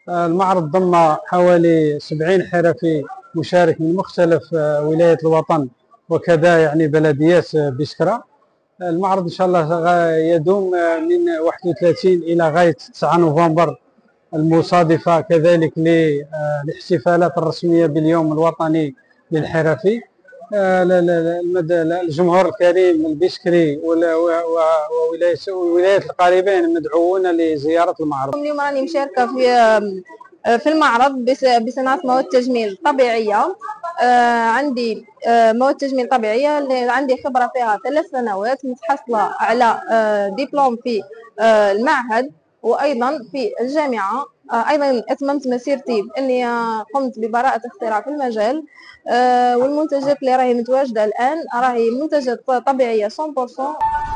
المعرض ضم حوالي 70 حرفي مشارك من مختلف ولايات الوطن، وكذا يعني بلديات بشكرة. المعرض إن شاء الله يدوم من 31 إلى غاية 9 نوفمبر المصادفة كذلك للاحتفالات الرسمية باليوم الوطني للحرفي. الجمهور الكريم البشكري والولايات القريبين مدعوون لزيارة المعرض. اليوم راني مشاركة في المعرض بصناعة مواد تجميل طبيعية. عندي مواد تجميل طبيعية اللي عندي خبرة فيها 3 سنوات، متحصلة على دبلوم في المعهد وأيضا في الجامعة. أيضا أتممت مسيرتي بأني قمت ببراءة اختراع في المجال. والمنتجات اللي راهي متواجدة الآن راهي منتجات طبيعية 100%.